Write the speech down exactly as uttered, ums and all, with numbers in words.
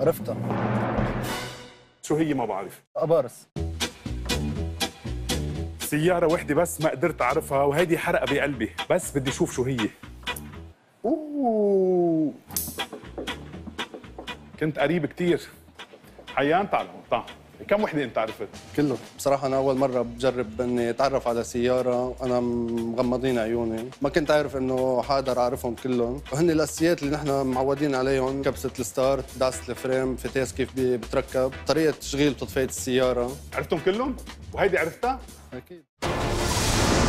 عرفتها. شو هي؟ ما بعرف. أبارس. سيارة وحدة بس ما قدرت أعرفها، وهيدي حرقة بقلبي، بس بدي أشوف شو هي. أوه كنت قريب كتير. حيان تعال تعال، كم وحدة أنت عرفت؟ كله بصراحة أنا أول مرة بجرب إني أتعرف على سيارة وأنا مغمضين عيوني، ما كنت عارف إنه حقدر أعرفهم كلهم، وهن الأساسيات اللي نحن معودين عليهم: كبسة الستارت، دعسة الفريم، فتيس كيف بتركب، طريقة تشغيل وتطفية السيارة. عرفتهم كلهم؟ وهيدي عرفتها؟ أكيد.